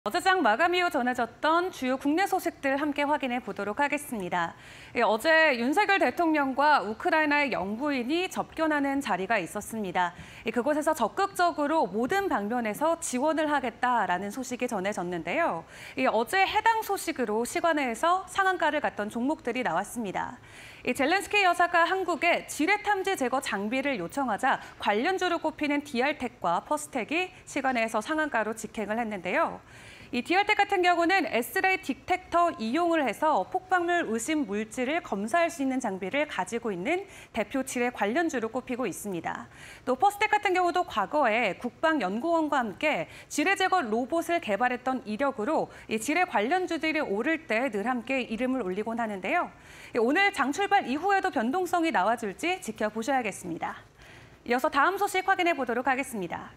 어제장 마감 이후 전해졌던 주요 국내 소식들 함께 확인해 보도록 하겠습니다. 어제 윤석열 대통령과 우크라이나의 영부인이 접견하는 자리가 있었습니다. 그곳에서 적극적으로 모든 방면에서 지원을 하겠다라는 소식이 전해졌는데요. 어제 해당 소식으로 시관회에서 상한가를 갔던 종목들이 나왔습니다. 젤렌스키 여사가 한국에 지뢰 탐지 제거 장비를 요청하자 관련주로 꼽히는 디알텍과 퍼스텍이 시관회에서 상한가로 직행을 했는데요. 이 디알텍 같은 경우는 S레이 디텍터 이용을 해서 폭발물 의심 물질을 검사할 수 있는 장비를 가지고 있는 대표 지뢰 관련주로 꼽히고 있습니다. 또 퍼스텍 같은 경우도 과거에 국방연구원과 함께 지뢰 제거 로봇을 개발했던 이력으로 이 지뢰 관련주들이 오를 때 늘 함께 이름을 올리곤 하는데요. 오늘 장 출발 이후에도 변동성이 나와줄지 지켜보셔야겠습니다. 이어서 다음 소식 확인해 보도록 하겠습니다.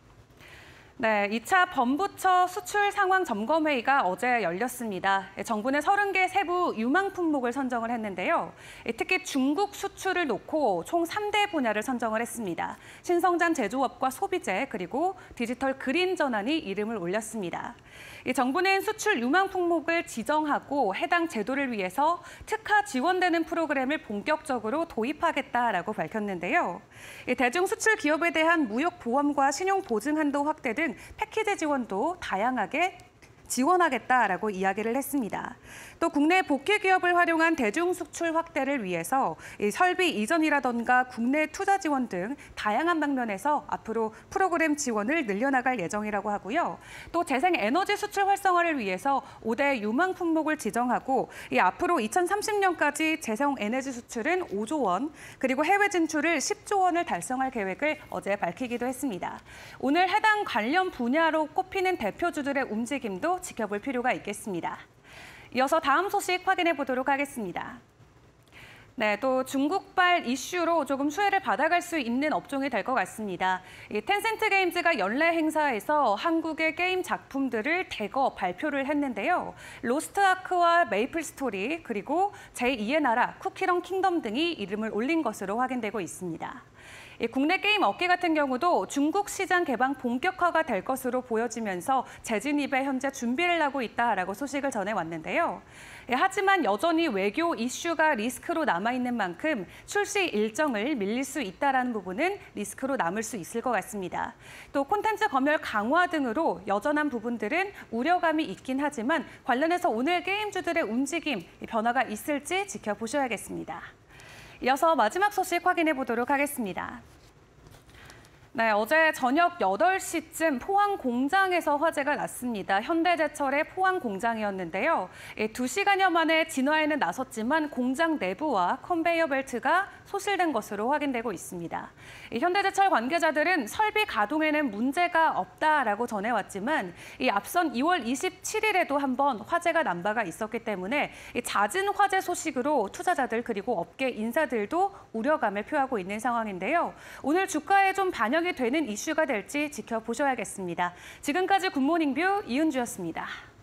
네, 2차 범부처 수출 상황 점검회의가 어제 열렸습니다. 정부는 30개 세부 유망 품목을 선정을 했는데요. 특히 중국 수출을 놓고 총 3대 분야를 선정을 했습니다. 신성장 제조업과 소비재, 그리고 디지털 그린 전환이 이름을 올렸습니다. 정부는 수출 유망 품목을 지정하고 해당 제도를 위해서 특화 지원되는 프로그램을 본격적으로 도입하겠다라고 밝혔는데요. 대중 수출 기업에 대한 무역 보험과 신용 보증 한도 확대 등 패키지 지원도 다양하게 지원하겠다라고 이야기를 했습니다. 또 국내 복귀 기업을 활용한 대중 수출 확대를 위해서 설비 이전이라던가 국내 투자 지원 등 다양한 방면에서 앞으로 프로그램 지원을 늘려나갈 예정이라고 하고요. 또 재생 에너지 수출 활성화를 위해서 5대 유망 품목을 지정하고 앞으로 2030년까지 재생 에너지 수출은 5조 원, 그리고 해외 진출을 10조 원을 달성할 계획을 어제 밝히기도 했습니다. 오늘 해당 관련 분야로 꼽히는 대표주들의 움직임도 지켜볼 필요가 있겠습니다. 이어서 다음 소식 확인해 보도록 하겠습니다. 네, 또 중국발 이슈로 조금 수혜를 받아갈 수 있는 업종이 될 것 같습니다. 텐센트 게임즈가 연례 행사에서 한국의 게임 작품들을 대거 발표를 했는데요. 로스트 아크와 메이플 스토리, 그리고 제2의 나라, 쿠키런 킹덤 등이 이름을 올린 것으로 확인되고 있습니다. 국내 게임 업계 같은 경우도 중국 시장 개방 본격화가 될 것으로 보여지면서 재진입에 현재 준비를 하고 있다라고 소식을 전해왔는데요. 하지만 여전히 외교 이슈가 리스크로 남아있는 만큼 출시 일정을 밀릴 수 있다는 부분은 리스크로 남을 수 있을 것 같습니다. 또 콘텐츠 검열 강화 등으로 여전한 부분들은 우려감이 있긴 하지만 관련해서 오늘 게임주들의 움직임, 변화가 있을지 지켜보셔야겠습니다. 이어서 마지막 소식 확인해 보도록 하겠습니다. 네, 어제 저녁 8시쯤 포항 공장에서 화재가 났습니다. 현대제철의 포항 공장이었는데요. 2시간여 만에 진화에는 나섰지만 공장 내부와 컨베이어 벨트가 소실된 것으로 확인되고 있습니다. 현대제철 관계자들은 설비 가동에는 문제가 없다라고 전해왔지만 앞선 2월 27일에도 한번 화재가 난 바가 있었기 때문에 잦은 화재 소식으로 투자자들 그리고 업계 인사들도 우려감을 표하고 있는 상황인데요. 오늘 주가에 좀 반영이 되는 이슈가 될지 지켜보셔야겠습니다. 지금까지 굿모닝 뷰 이은주였습니다.